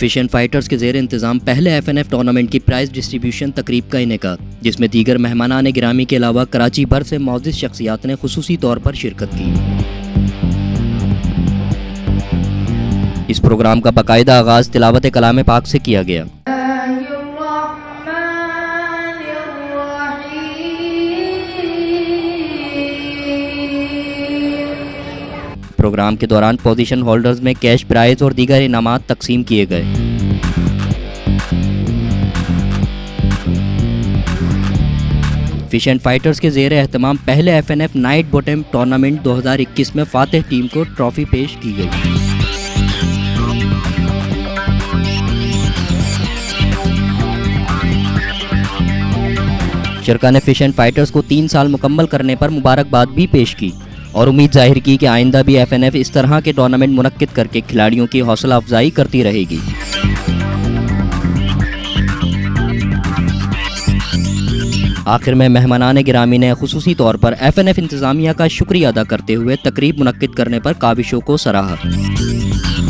Fish and fighters के ज़ेर इंतज़ाम पहले FNF टूर्नामेंट की प्राइज डिस्ट्रीब्यूशन तकरीब का इनेकाद, जिसमें दीगर मेहमानान गिरामी के अलावा कराची भर से मौजूद शख्सियात ने खुसूसी तौर पर शिरकत की। इस प्रोग्राम का बाकायदा आगाज़ तिलावत कलाम पाक से किया गया। प्रोग्राम के दौरान पोजीशन होल्डर्स में कैश प्राइज और दीगर इनामात तकसीम किए गए। फिश एंड फाइटर्स के ज़ेर एहतमाम पहले FNF नाइट बॉटम टूर्नामेंट 2021 में फातिह टीम को ट्रॉफी पेश की गई। शरका ने फिश एंड फाइटर्स को 3 साल मुकम्मल करने पर मुबारकबाद भी पेश की और उम्मीद जाहिर की कि आइंदा भी FNF इस तरह के टूर्नामेंट मुनक्किद करके खिलाड़ियों की हौसला अफजाई करती रहेगी। आखिर में मेहमानान गिरामी ने खुसूसी तौर पर FNF इंतज़ामिया का शुक्रिया अदा करते हुए तकरीब मुनक्किद करने पर काविशों को सराहा।